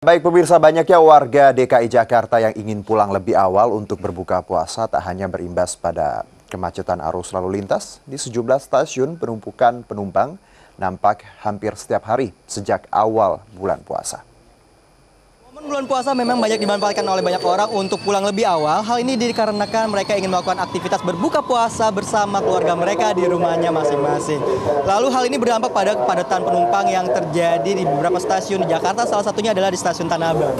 Baik pemirsa, banyaknya warga DKI Jakarta yang ingin pulang lebih awal untuk berbuka puasa tak hanya berimbas pada kemacetan arus lalu lintas. Di sejumlah stasiun penumpukan penumpang nampak hampir setiap hari sejak awal bulan puasa. Momen bulan puasa memang banyak dimanfaatkan oleh banyak orang untuk pulang lebih awal. Hal ini dikarenakan mereka ingin melakukan aktivitas berbuka puasa bersama keluarga mereka di rumahnya masing-masing. Lalu hal ini berdampak pada kepadatan penumpang yang terjadi di beberapa stasiun di Jakarta, salah satunya adalah di stasiun Tanah Abang.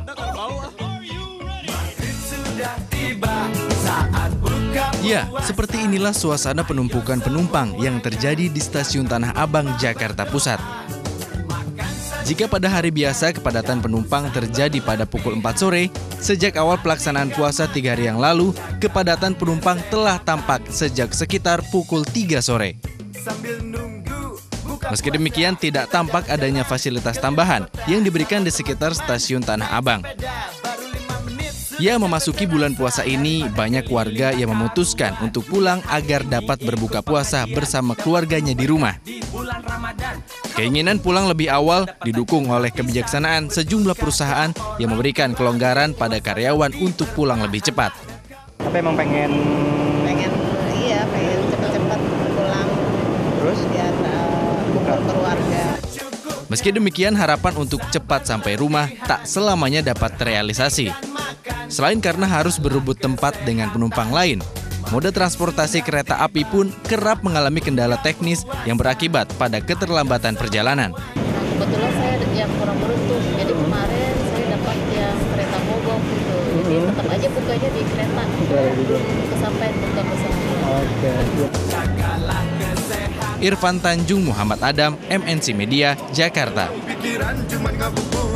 Ya, seperti inilah suasana penumpukan penumpang yang terjadi di stasiun Tanah Abang, Jakarta Pusat. Jika pada hari biasa kepadatan penumpang terjadi pada pukul 4 sore, sejak awal pelaksanaan puasa 3 hari yang lalu, kepadatan penumpang telah tampak sejak sekitar pukul 3 sore. Meski demikian, tidak tampak adanya fasilitas tambahan yang diberikan di sekitar stasiun Tanah Abang. Ya, memasuki bulan puasa ini, banyak warga yang memutuskan untuk pulang agar dapat berbuka puasa bersama keluarganya di rumah. Keinginan pulang lebih awal didukung oleh kebijaksanaan sejumlah perusahaan yang memberikan kelonggaran pada karyawan untuk pulang lebih cepat. Tapi emang pengen cepat-cepat pulang. Terus biar kumpul keluarga. Meski demikian, harapan untuk cepat sampai rumah tak selamanya dapat terrealisasi. Selain karena harus berebut tempat dengan penumpang lain, moda transportasi kereta api pun kerap mengalami kendala teknis yang berakibat pada keterlambatan perjalanan. Kebetulan saya yang kurang beruntung, jadi kemarin saya dapat yang kereta mogok gitu. Jadi tetap aja bukanya di kereta, belum kesampaian buka bersama. Irfan Tanjung, Muhammad Adam, MNC Media, Jakarta.